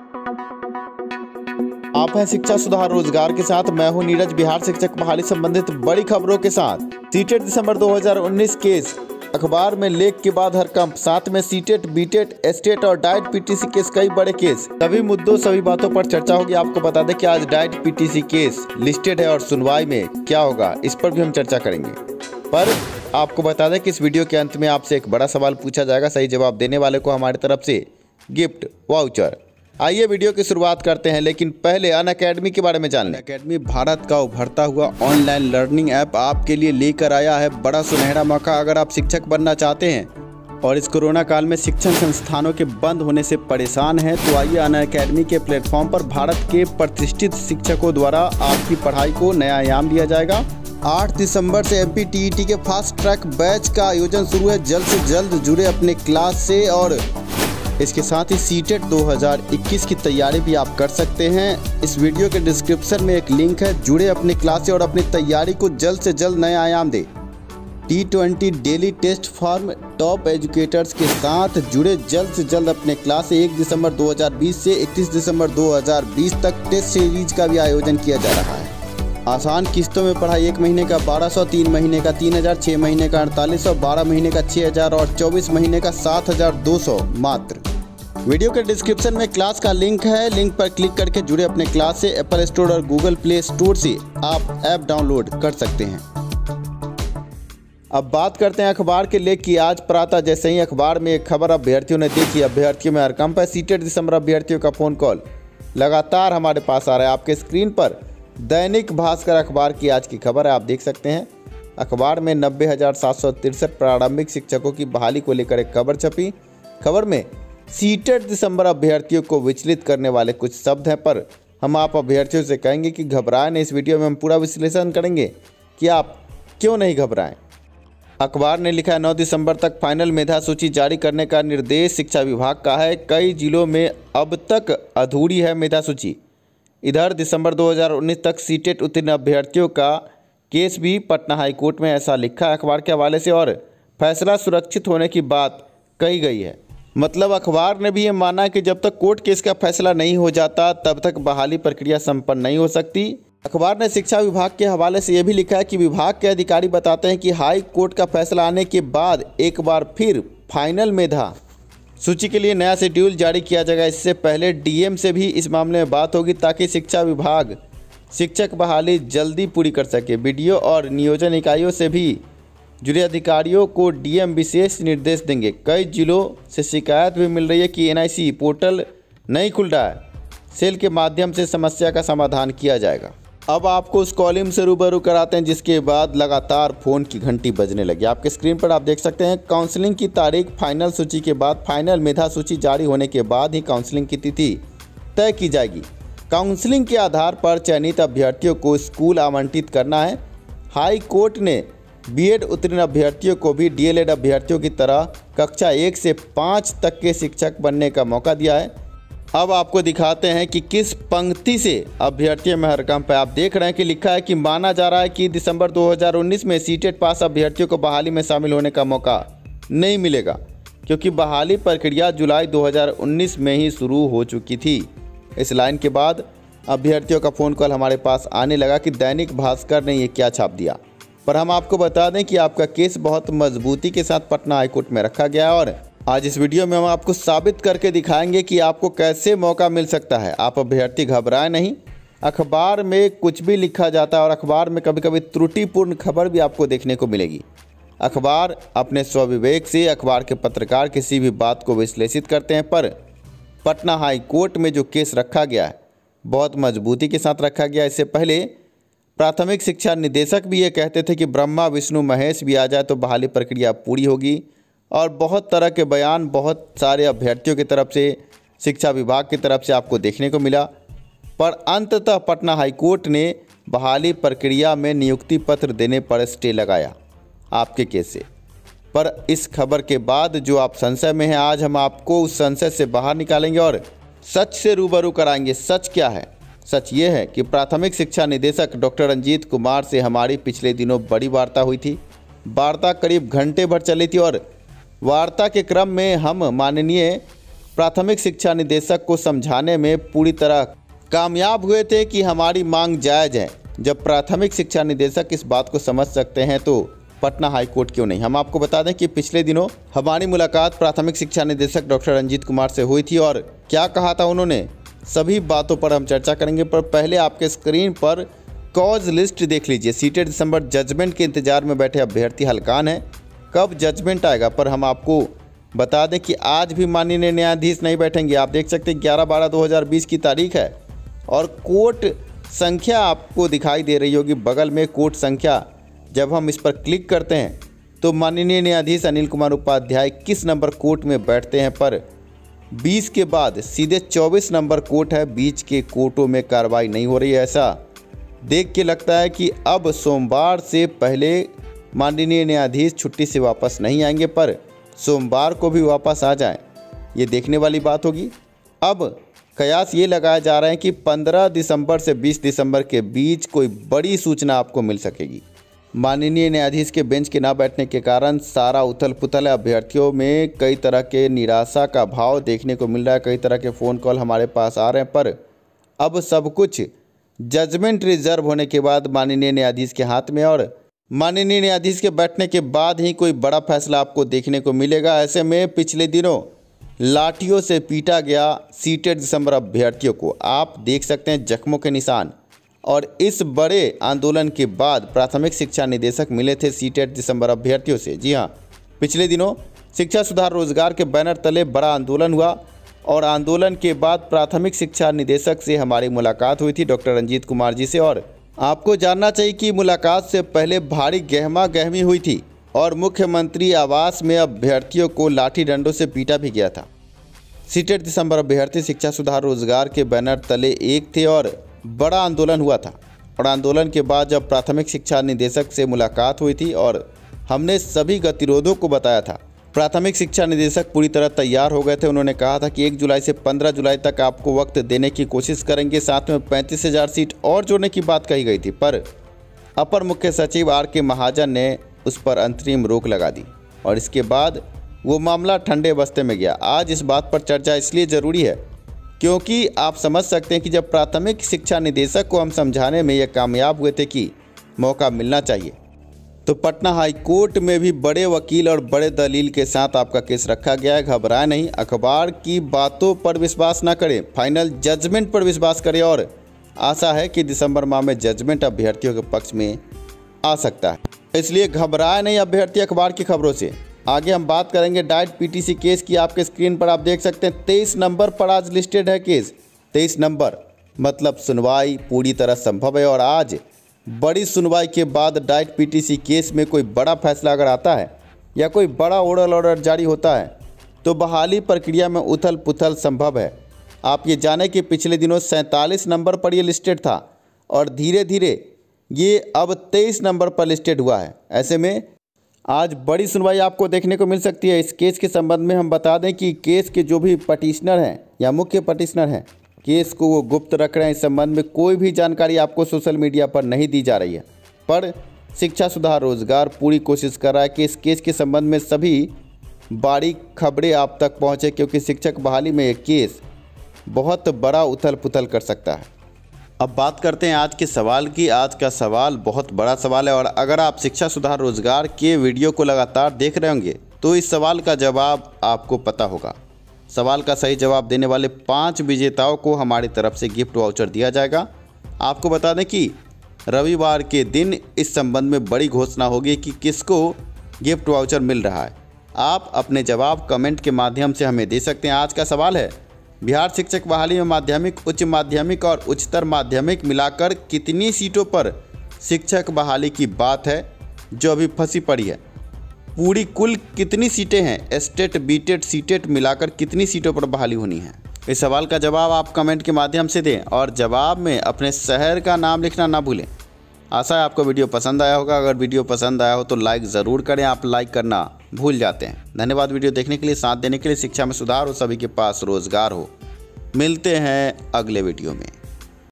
आप हैं शिक्षा सुधार रोजगार के साथ। मैं हूं नीरज। बिहार शिक्षक बहाली संबंधित बड़ी खबरों के साथ। सीटेट दिसंबर 2019 केस, अखबार में लेख के बाद हड़कंप, साथ में सीटेट, बीटेट, एस्टेट और डाइट पीटीसी केस, कई बड़े केस। सभी मुद्दों सभी बातों पर चर्चा होगी। आपको बता दें कि आज डाइट पीटीसी केस लिस्टेड है और सुनवाई में क्या होगा इस पर भी हम चर्चा करेंगे। पर आपको बता दें कि इस वीडियो के अंत में आपसे एक बड़ा सवाल पूछा जाएगा। सही जवाब देने वाले को हमारी तरफ से गिफ्ट वाउचर। आइए वीडियो की शुरुआत करते हैं, लेकिन पहले अनअकैडमी के बारे में जान लें। अनअकैडमी भारत का उभरता हुआ ऑनलाइन लर्निंग ऐप आपके लिए लेकर आया है बड़ा सुनहरा मौका। अगर आप शिक्षक बनना चाहते हैं और इस कोरोना काल में शिक्षण संस्थानों के बंद होने से परेशान हैं, तो आइए अनअकैडमी के प्लेटफॉर्म पर भारत के प्रतिष्ठित शिक्षकों द्वारा आपकी पढ़ाई को नया आयाम दिया जाएगा। 8 दिसंबर से MPTET के फास्ट ट्रैक बैच का आयोजन शुरू है। जल्द से जल्द जुड़े अपने क्लास से और इसके साथ ही सीटेट 2021 की तैयारी भी आप कर सकते हैं। इस वीडियो के डिस्क्रिप्शन में एक लिंक है, जुड़े अपने क्लास से और अपनी तैयारी को जल्द से जल्द नया आयाम दे। T20 daily test from top educators के साथ जुड़े जल्द से जल्द अपने क्लास से। 1 दिसंबर 2020 से 31 दिसंबर 2020 तक टेस्ट सीरीज का भी आयोजन किया जा रहा है। आसान किस्तों में पढ़ाई, 1 महीने का 1200, 3 महीने का 3000, 6 महीने का 4800, 12 महीने का 6000 और 24 महीने का 7200 मात्र। वीडियो के डिस्क्रिप्शन में क्लास का लिंक है, लिंक पर क्लिक करके जुड़े अपने क्लास से। एप्पल स्टोर और गूगल प्ले स्टोर से आप ऐप डाउनलोड कर सकते हैं। अब बात करते हैं अखबार के लेख की। आज प्रातः जैसे ही अखबार में एक खबर अभ्यर्थियों ने देखी, अभ्यर्थियों में हड़कंप है। सीटेट दिसंबर अभ्यर्थियों का फोन कॉल लगातार हमारे पास आ रहा है। आपके स्क्रीन पर दैनिक भास्कर अखबार की आज की खबर है, आप देख सकते हैं। अखबार में 90,763 प्रारंभिक शिक्षकों की बहाली को लेकर एक खबर छपी। खबर में सीटेट दिसंबर अभ्यर्थियों को विचलित करने वाले कुछ शब्द हैं, पर हम आप अभ्यर्थियों से कहेंगे कि घबराएं नहीं। इस वीडियो में हम पूरा विश्लेषण करेंगे कि आप क्यों नहीं घबराएं। अखबार ने लिखा है 9 दिसंबर तक फाइनल मेधा सूची जारी करने का निर्देश शिक्षा विभाग का है। कई जिलों में अब तक अधूरी है मेधा सूची। इधर दिसंबर 2019 तक सीटेट उत्तीर्ण अभ्यर्थियों का केस भी पटना हाईकोर्ट में, ऐसा लिखा है अखबार के हवाले से। और फैसला सुरक्षित होने की बात कही गई है। मतलब अखबार ने भी ये माना कि जब तक कोर्ट केस का फैसला नहीं हो जाता तब तक बहाली प्रक्रिया संपन्न नहीं हो सकती। अखबार ने शिक्षा विभाग के हवाले से यह भी लिखा है कि विभाग के अधिकारी बताते हैं कि हाई कोर्ट का फैसला आने के बाद एक बार फिर फाइनल मेधा सूची के लिए नया शेड्यूल जारी किया जाएगा। इससे पहले DM से भी इस मामले में बात होगी, ताकि शिक्षा विभाग शिक्षक बहाली जल्दी पूरी कर सके। BDO और नियोजन इकाइयों से भी जुड़े अधिकारियों को DM विशेष निर्देश देंगे। कई जिलों से शिकायत भी मिल रही है कि NIC पोर्टल नहीं खुल रहा है। सेल के माध्यम से समस्या का समाधान किया जाएगा। अब आपको उस कॉलम से रूबरू कराते हैं जिसके बाद लगातार फ़ोन की घंटी बजने लगी। आपके स्क्रीन पर आप देख सकते हैं काउंसलिंग की तारीख फाइनल सूची के बाद, फाइनल मेधा सूची जारी होने के बाद ही काउंसलिंग की तिथि तय की जाएगी। काउंसलिंग के आधार पर चयनित अभ्यर्थियों को स्कूल आवंटित करना है। हाई कोर्ट ने B.Ed उत्तीर्ण अभ्यर्थियों को भी DLED अभ्यर्थियों की तरह कक्षा 1 से 5 तक के शिक्षक बनने का मौका दिया है। अब आपको दिखाते हैं कि किस पंक्ति से अभ्यर्थियों में हड़कंप है। आप देख रहे हैं कि लिखा है कि माना जा रहा है कि दिसंबर 2019 में सीटेट पास अभ्यर्थियों को बहाली में शामिल होने का मौका नहीं मिलेगा, क्योंकि बहाली प्रक्रिया जुलाई 2019 में ही शुरू हो चुकी थी। इस लाइन के बाद अभ्यर्थियों का फ़ोन कॉल हमारे पास आने लगा कि दैनिक भास्कर ने ये क्या छाप दिया। पर हम आपको बता दें कि आपका केस बहुत मजबूती के साथ पटना हाईकोर्ट में रखा गया है और आज इस वीडियो में हम आपको साबित करके दिखाएंगे कि आपको कैसे मौका मिल सकता है। आप अभ्यर्थी घबराएं नहीं। अखबार में कुछ भी लिखा जाता है और अखबार में कभी कभी त्रुटिपूर्ण खबर भी आपको देखने को मिलेगी। अखबार अपने स्वविवेक से अखबार के पत्रकार किसी भी बात को विश्लेषित करते हैं, पर पटना हाई कोर्ट में जो केस रखा गया है बहुत मजबूती के साथ रखा गया। इससे पहले प्राथमिक शिक्षा निदेशक भी ये कहते थे कि ब्रह्मा विष्णु महेश भी आ जाए तो बहाली प्रक्रिया पूरी होगी। और बहुत तरह के बयान बहुत सारे अभ्यर्थियों की तरफ से, शिक्षा विभाग की तरफ से आपको देखने को मिला। पर अंततः पटना हाईकोर्ट ने बहाली प्रक्रिया में नियुक्ति पत्र देने पर स्टे लगाया आपके केस से। पर इस खबर के बाद जो आप संशय में हैं, आज हम आपको उस संशय से बाहर निकालेंगे और सच से रूबरू कराएंगे। सच क्या है? सच ये है कि प्राथमिक शिक्षा निदेशक डॉक्टर रंजीत कुमार से हमारी पिछले दिनों बड़ी वार्ता हुई थी। वार्ता करीब घंटे भर चली थी और वार्ता के क्रम में हम माननीय प्राथमिक शिक्षा निदेशक को समझाने में पूरी तरह कामयाब हुए थे कि हमारी मांग जायज़ है। जब प्राथमिक शिक्षा निदेशक इस बात को समझ सकते हैं तो पटना हाईकोर्ट क्यों नहीं। हम आपको बता दें कि पिछले दिनों हमारी मुलाकात प्राथमिक शिक्षा निदेशक डॉक्टर रंजीत कुमार से हुई थी और क्या कहा था उन्होंने, सभी बातों पर हम चर्चा करेंगे। पर पहले आपके स्क्रीन पर कॉज लिस्ट देख लीजिए। सीटेट दिसंबर जजमेंट के इंतजार में बैठे अभ्यर्थी हलकान हैं, कब जजमेंट आएगा। पर हम आपको बता दें कि आज भी माननीय न्यायाधीश नहीं बैठेंगे। आप देख सकते हैं 11/12/2020 की तारीख है और कोर्ट संख्या आपको दिखाई दे रही होगी बगल में। कोर्ट संख्या जब हम इस पर क्लिक करते हैं तो माननीय न्यायाधीश अनिल कुमार उपाध्याय किस नंबर कोर्ट में बैठते हैं। पर 20 के बाद सीधे 24 नंबर कोर्ट है, बीच के कोर्टों में कार्रवाई नहीं हो रही है। ऐसा देख के लगता है कि अब सोमवार से पहले माननीय न्यायाधीश छुट्टी से वापस नहीं आएंगे, पर सोमवार को भी वापस आ जाएं, ये देखने वाली बात होगी। अब कयास ये लगाया जा रहा है कि 15 दिसंबर से 20 दिसंबर के बीच कोई बड़ी सूचना आपको मिल सकेगी। माननीय न्यायाधीश के बेंच के ना बैठने के कारण सारा उथल पुथल है। अभ्यर्थियों में कई तरह के निराशा का भाव देखने को मिल रहा है। कई तरह के फ़ोन कॉल हमारे पास आ रहे हैं, पर अब सब कुछ जजमेंट रिजर्व होने के बाद माननीय न्यायाधीश के हाथ में और माननीय न्यायाधीश के बैठने के बाद ही कोई बड़ा फैसला आपको देखने को मिलेगा। ऐसे में पिछले दिनों लाठियों से पीटा गया सीटेट दिसंबर अभ्यर्थियों को आप देख सकते हैं जख्मों के निशान। और इस बड़े आंदोलन के बाद प्राथमिक शिक्षा निदेशक मिले थे सीटेट दिसंबर अभ्यर्थियों से। जी हाँ, पिछले दिनों शिक्षा सुधार रोजगार के बैनर तले बड़ा आंदोलन हुआ और आंदोलन के बाद प्राथमिक शिक्षा निदेशक से हमारी मुलाकात हुई थी डॉक्टर रंजीत कुमार जी से। और आपको जानना चाहिए कि मुलाकात से पहले भारी गहमा गहमी हुई थी और मुख्यमंत्री आवास में अभ्यर्थियों को लाठी डंडों से पीटा भी गया था। सीटेट दिसंबर अभ्यर्थी शिक्षा सुधार रोजगार के बैनर तले एक थे और बड़ा आंदोलन हुआ था। और आंदोलन के बाद जब प्राथमिक शिक्षा निदेशक से मुलाकात हुई थी और हमने सभी गतिरोधों को बताया था, प्राथमिक शिक्षा निदेशक पूरी तरह तैयार हो गए थे। उन्होंने कहा था कि 1 जुलाई से 15 जुलाई तक आपको वक्त देने की कोशिश करेंगे, साथ में 35,000 सीट और जोड़ने की बात कही गई थी। पर अपर मुख्य सचिव R.K. महाजन ने उस पर अंतरिम रोक लगा दी और इसके बाद वो मामला ठंडे बस्ते में गया। आज इस बात पर चर्चा इसलिए ज़रूरी है क्योंकि आप समझ सकते हैं कि जब प्राथमिक शिक्षा निदेशक को हम समझाने में ये कामयाब हुए थे कि मौका मिलना चाहिए, तो पटना हाई कोर्ट में भी बड़े वकील और बड़े दलील के साथ आपका केस रखा गया है। घबराए नहीं, अखबार की बातों पर विश्वास ना करें, फाइनल जजमेंट पर विश्वास करें। और आशा है कि दिसंबर माह में जजमेंट अभ्यर्थियों के पक्ष में आ सकता है, इसलिए घबराए नहीं अभ्यर्थी अखबार की खबरों से। आगे हम बात करेंगे डाइट पीटीसी केस की। आपके स्क्रीन पर आप देख सकते हैं 23 नंबर पर आज लिस्टेड है केस। 23 नंबर मतलब सुनवाई पूरी तरह संभव है और आज बड़ी सुनवाई के बाद डाइट पीटीसी केस में कोई बड़ा फैसला अगर आता है या कोई बड़ा ओरल ऑर्डर जारी होता है तो बहाली प्रक्रिया में उथल पुथल संभव है। आप ये जाने कि पिछले दिनों 47 नंबर पर ये लिस्टेड था और धीरे धीरे ये अब 23 नंबर पर लिस्टेड हुआ है। ऐसे में आज बड़ी सुनवाई आपको देखने को मिल सकती है। इस केस के संबंध में हम बता दें कि केस के जो भी पटिशनर हैं या मुख्य पटिशनर हैं, केस को वो गुप्त रख रहे हैं। इस संबंध में कोई भी जानकारी आपको सोशल मीडिया पर नहीं दी जा रही है, पर शिक्षा सुधार रोजगार पूरी कोशिश कर रहा है कि इस केस के संबंध में सभी बारीक खबरें आप तक पहुँचे, क्योंकि शिक्षक बहाली में ये केस बहुत बड़ा उथल पुथल कर सकता है। अब बात करते हैं आज के सवाल की। आज का सवाल बहुत बड़ा सवाल है और अगर आप शिक्षा सुधार रोजगार के वीडियो को लगातार देख रहे होंगे तो इस सवाल का जवाब आपको पता होगा। सवाल का सही जवाब देने वाले 5 विजेताओं को हमारी तरफ से गिफ्ट वाउचर दिया जाएगा। आपको बता दें कि रविवार के दिन इस संबंध में बड़ी घोषणा होगी कि किसको गिफ्ट वाउचर मिल रहा है। आप अपने जवाब कमेंट के माध्यम से हमें दे सकते हैं। आज का सवाल है, बिहार शिक्षक बहाली में माध्यमिक, उच्च माध्यमिक और उच्चतर माध्यमिक मिलाकर कितनी सीटों पर शिक्षक बहाली की बात है जो अभी फंसी पड़ी है? पूरी कुल कितनी सीटें हैं? एसटेट, बीटेट, सीटेट मिलाकर कितनी सीटों पर बहाली होनी है? इस सवाल का जवाब आप कमेंट के माध्यम से दें और जवाब में अपने शहर का नाम लिखना ना भूलें। आशा है आपको वीडियो पसंद आया होगा। अगर वीडियो पसंद आया हो तो लाइक ज़रूर करें, आप लाइक करना भूल जाते हैं। धन्यवाद वीडियो देखने के लिए, साथ देने के लिए। शिक्षा में सुधार हो, सभी के पास रोजगार हो। मिलते हैं अगले वीडियो में।